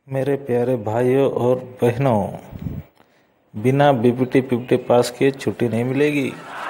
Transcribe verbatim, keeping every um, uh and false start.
मेरे प्यारे भाइयों और बहनों, बिना बीपीटी पीपीटी पास किए छुट्टी नहीं मिलेगी।